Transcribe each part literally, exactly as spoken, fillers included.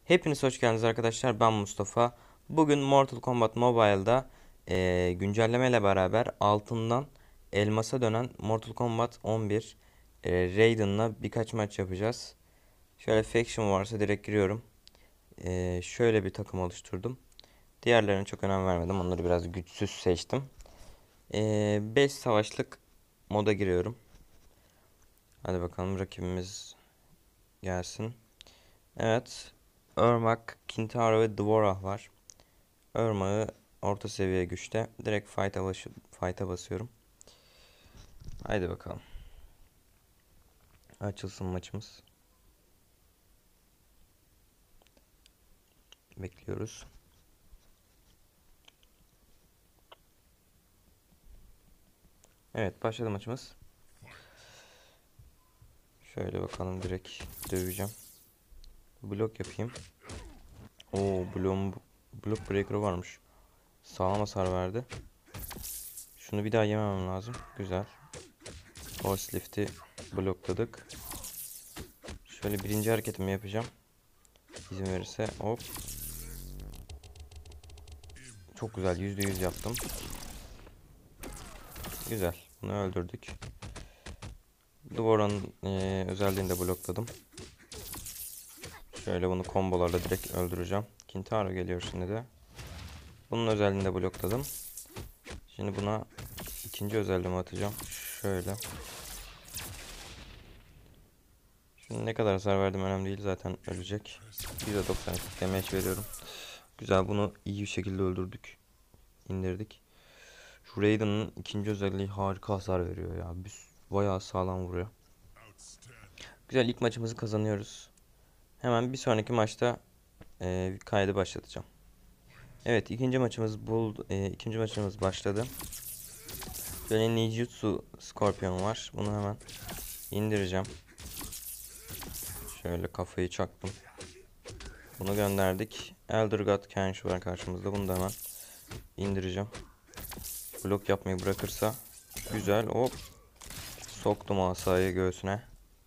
Hepiniz hoş geldiniz arkadaşlar. Ben Mustafa. Bugün Mortal Kombat Mobile'da eee güncelleme ile beraber altından elmasa dönen Mortal Kombat on bir eee Raiden'la birkaç maç yapacağız. Şöyle faction varsa direkt giriyorum. Eee, şöyle bir takım oluşturdum. Diğerlerine çok önem vermedim. Onları biraz güçsüz seçtim. Eee beş savaşlık moda giriyorum. Hadi bakalım rakibimiz gelsin. Evet. Ermac, Kintaro ve Dvorah var. Irmak'ı orta seviye güçte. Direkt fight'a başı, fight'a basıyorum. Haydi bakalım. Açılsın maçımız. Bekliyoruz. Evet, başladı maçımız. Şöyle bakalım, direkt döveceğim. Blok yapayım. Oo, bloğum, blok breaker varmış. Sağlam hasar verdi. Şunu bir daha yememem lazım. Güzel. Force lift'i blokladık. Şöyle birinci hareketimi yapacağım. İzin verirse hop. Çok güzel, yüzde yüz yaptım. Güzel. Bunu öldürdük. Duvarın e, özelliğini de blokladım. Şöyle bunu kombolarla direkt öldüreceğim. Kintaro geliyor şimdi de. Bunun özelliğini de blokladım. Şimdi buna ikinci özelliğimi atacağım. Şöyle. Şimdi ne kadar hasar verdim önemli değil, zaten ölecek. yüzde doksan damage veriyorum. Güzel, bunu iyi bir şekilde öldürdük. İndirdik. Şu Raiden'ın ikinci özelliği harika hasar veriyor ya. Biz bayağı sağlam vuruyor. Güzel, ilk maçımızı kazanıyoruz. Hemen bir sonraki maçta e, kaydı başlatacağım. Evet, ikinci maçımız buldu. E, ikinci maçımız başladı. Böyle Ninjutsu Scorpion var. Bunu hemen indireceğim. Şöyle kafayı çaktım. Bunu gönderdik. Elder God Kenshi var karşımızda. Bunu da hemen indireceğim. Blok yapmayı bırakırsa güzel. Hop. Soktum asayı göğsüne.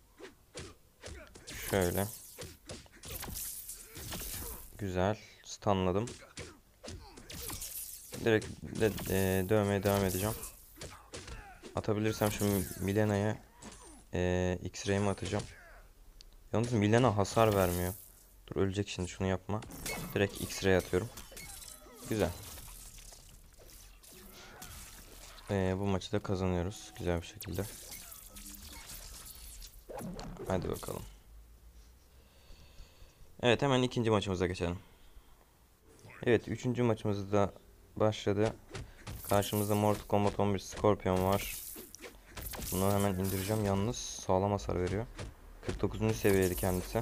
Şöyle. Güzel. Stunladım. Direkt de, e, dövmeye devam edeceğim. Atabilirsem şu Milena'ya e, X-Ray'imi atacağım. Yalnız Milena hasar vermiyor. Dur, ölecek şimdi, şunu yapma. Direkt X-Ray atıyorum. Güzel. Ee, bu maçı da kazanıyoruz güzel bir şekilde. Hadi bakalım. Evet, hemen ikinci maçımıza geçelim. Evet, üçüncü maçımız da başladı. Karşımızda Mortal Kombat on bir Scorpion var. Bunu hemen indireceğim. Yalnız sağlam hasar veriyor. kırk dokuzuncu seviyeydi kendisi.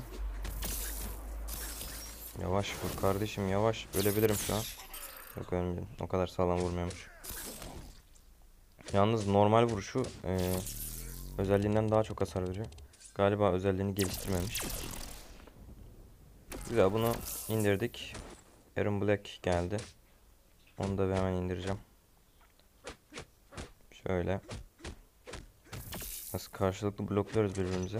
Yavaş vur kardeşim, yavaş. Ölebilirim şu an. Yok, ölmedim. O kadar sağlam vurmuyormuş. Yalnız normal vuruşu e, özelliğinden daha çok hasar veriyor. Galiba özelliğini geliştirmemiş. Güzel, bunu indirdik. Aaron Black geldi. Onu da hemen indireceğim. Şöyle. Nasıl karşılıklı blokluyoruz birbirimizi.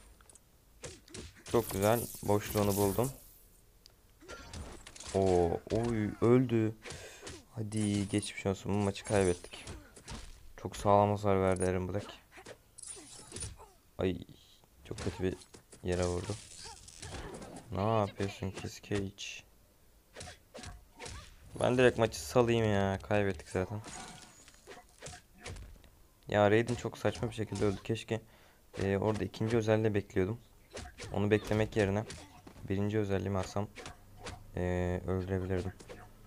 Çok güzel. Boşluğunu buldum. Oo, oy, öldü. Hadi geçmiş olsun. Bu maçı kaybettik. Çok sağlam hasar verdi Aaron Black. Ay, çok kötü bir yere vurdu. Ne yapıyorsun Kiss Cage? Ben direkt maçı salayım ya. Kaybettik zaten. Ya Raiden çok saçma bir şekilde öldü. Keşke e, orada ikinci özelliği bekliyordum. Onu beklemek yerine birinci özelliğimi alsam e, öldürebilirdim.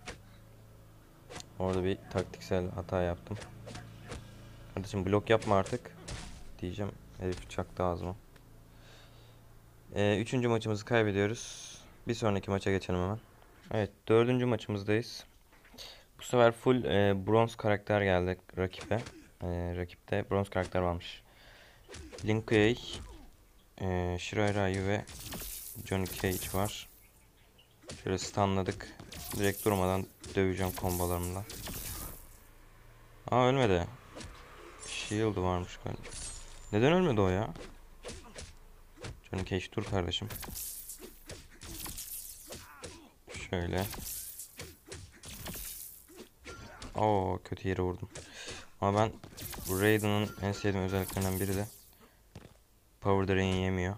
Orada bir taktiksel hata yaptım. Kardeşim blok yapma artık diyeceğim. Herif çaktı ağzıma. E, üçüncü maçımızı kaybediyoruz. Bir sonraki maça geçelim hemen. Evet, dördüncü maçımızdayız. Bu sefer full e, bronz karakter geldi rakibe. E, rakipte bronz karakter varmış. Lin Kuei, e, Shirai Ryu ve Johnny Cage var. Şöyle stunladık. Direkt durmadan döveceğim kombolarımla. Aa, ölmedi. Shield varmış galiba. Neden ölmedi o ya? Johnny Cage dur kardeşim. Şöyle. Oo, kötü yere vurdum. Ama ben bu Raiden'ın en sevdiğim özelliklerinden biri de Power Drain yemiyor.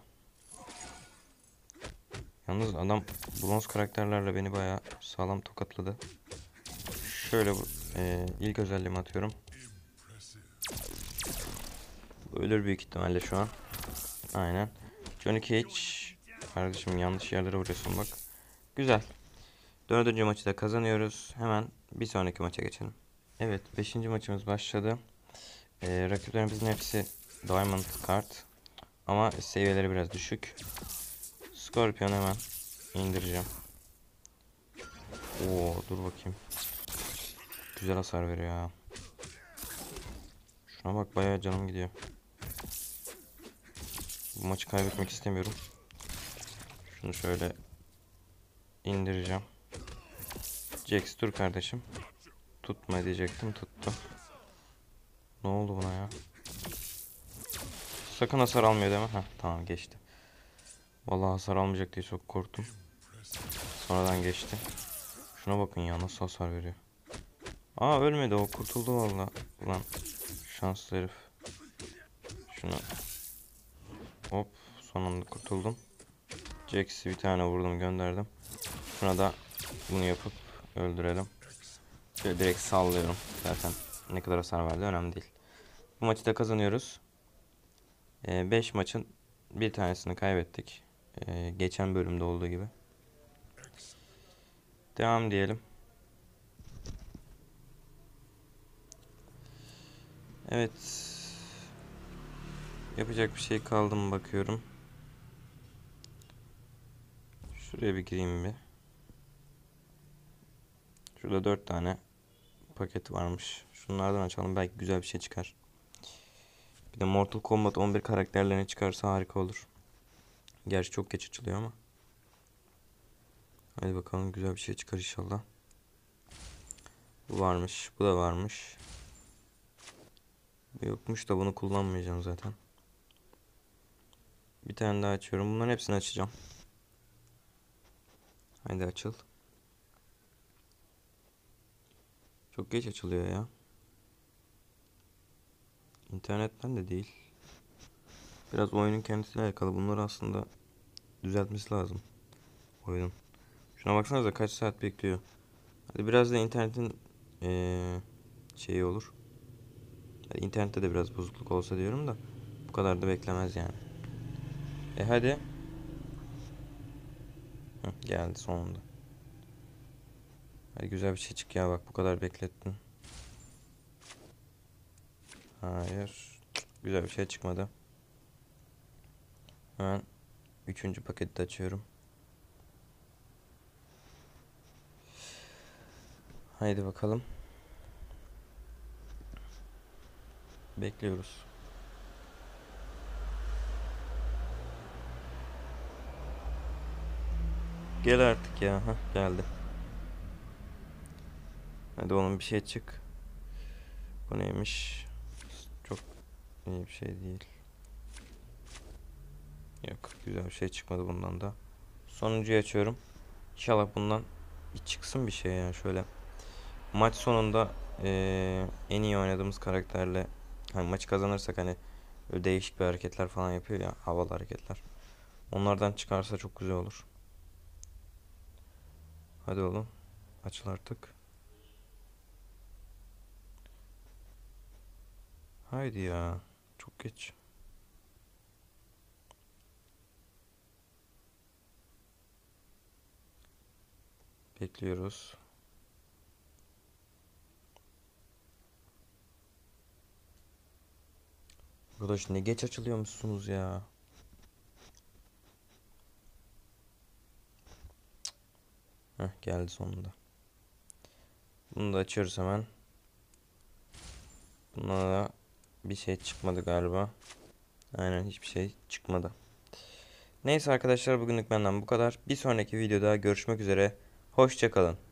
Yalnız adam bronz karakterlerle beni bayağı sağlam tokatladı. Şöyle bu e, ilk özelliğimi atıyorum. Ölür büyük ihtimalle şu an. Aynen. Johnny Cage. Kardeşim yanlış yerlere vuruyorsun bak. Güzel. Dördüncü maçı da kazanıyoruz. Hemen bir sonraki maça geçelim. Evet, beşinci maçımız başladı. Ee, rakiplerimizin hepsi Diamond kart. Ama seviyeleri biraz düşük. Scorpion hemen indireceğim. Oo, dur bakayım. Güzel hasar veriyor ya. Şuna bak, bayağı canım gidiyor. Bu maçı kaybetmek istemiyorum. Şunu şöyle indireceğim. Jax dur kardeşim. Tutma diyecektim, tuttu. Ne oldu buna ya? Sakın hasar almıyor deme. Heh, tamam geçti. Vallahi hasar almayacak diye çok korktum. Sonradan geçti. Şuna bakın ya, nasıl hasar veriyor. Aa, ölmedi o, kurtuldu vallahi. Ulan şanslı herif. Şunu hop, sonunda kurtuldum. Jax'i bir tane vurdum, gönderdim. Şuna da bunu yapıp öldürelim. Şöyle direkt sallıyorum. Zaten ne kadar hasar verdi önemli değil. Bu maçı da kazanıyoruz. beş ee, maçın bir tanesini kaybettik. Ee, geçen bölümde olduğu gibi. Devam diyelim. Evet. Yapacak bir şey kaldı mı bakıyorum. Şuraya bir gireyim bir. Şurada dört tane paket varmış. Şunlardan açalım, belki güzel bir şey çıkar. Bir de Mortal Kombat on bir karakterlerine çıkarsa harika olur. Gerçi çok geç açılıyor ama. Hadi bakalım, güzel bir şey çıkar inşallah. Bu varmış, bu da varmış. Bu yokmuş da bunu kullanmayacağım zaten. Bir tane daha açıyorum. Bunların hepsini açacağım. Haydi açıl. Çok geç açılıyor ya. İnternetten de değil. Biraz oyunun kendisiyle alakalı. Bunları aslında düzeltmesi lazım oyunun. Şuna baksanıza, kaç saat bekliyor. Hadi biraz da internetin ee, şeyi olur. Hadi internette de biraz bozukluk olsa diyorum da bu kadar da beklemez yani. E hadi. Hı, geldi sonunda. Hadi güzel bir şey çık ya, bak bu kadar beklettin. Hayır. Güzel bir şey çıkmadı. Hemen üçüncü paketi de açıyorum. Haydi bakalım. Bekliyoruz. Gel artık ya. Heh, geldi. Hadi onun bir şey çık. Bu neymiş? Çok iyi bir şey değil. Yok, güzel bir şey çıkmadı bundan da. Sonuncuyu açıyorum. İnşallah bundan bir çıksın bir şey ya, şöyle. Maç sonunda ee, en iyi oynadığımız karakterle hani maçı kazanırsak, hani böyle değişik bir hareketler falan yapıyor ya, havalı hareketler. Onlardan çıkarsa çok güzel olur. Hadi oğlum, açıl artık. Haydi ya, çok geç. Bekliyoruz. Arkadaş ne geç açılıyormuşsunuz ya. Heh, geldi sonunda. Bunu da açıyoruz hemen. Buna da bir şey çıkmadı galiba. Aynen, hiçbir şey çıkmadı. Neyse arkadaşlar, bugünlük benden bu kadar. Bir sonraki videoda görüşmek üzere. Hoşça kalın.